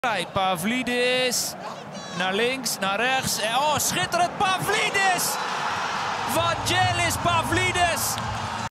Pavlidis, naar links, naar rechts. Oh, schitterend, Pavlidis! Vangelis Pavlidis!